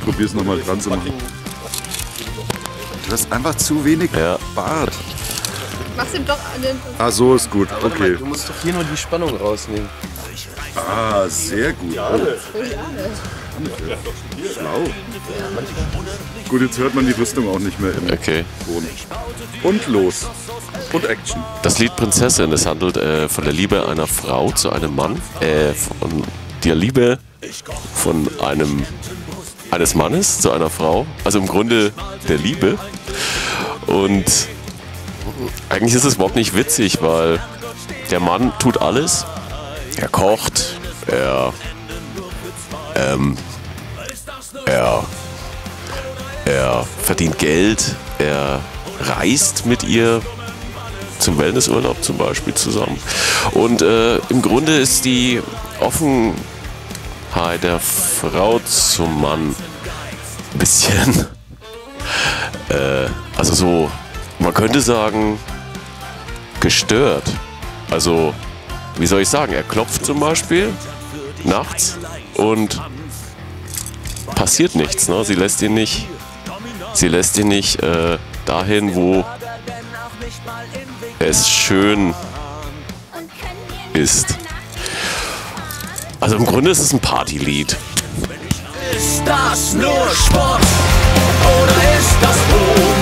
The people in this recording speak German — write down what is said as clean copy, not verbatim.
probiere es nochmal dran zu machen. Du hast einfach zu wenig Bart. Mach's ihm doch an den... Ah, so ist gut, okay. Du musst doch hier nur die Spannung rausnehmen. Ah, sehr gut. Oh. Schlau. Gut, jetzt hört man die Rüstung auch nicht mehr im Ton. Und los. Und Action. Das Lied Prinzessin, das handelt von der Liebe einer Frau zu einem Mann. Von der Liebe von eines Mannes zu einer Frau. Also im Grunde der Liebe. Und eigentlich ist es überhaupt nicht witzig, weil der Mann tut alles. Er kocht, er verdient Geld, er reist mit ihr zum Wellnessurlaub zum Beispiel zusammen. Und im Grunde ist die Offenheit der Frau zum Mann ein bisschen, also so, man könnte sagen, gestört. Also, wie soll ich sagen, er klopft zum Beispiel nachts und passiert nichts. Ne? Sie lässt ihn nicht dahin, wo es schön ist. Also im Grunde ist es ein Partylied. Ist das nur Sport oder ist das Brot?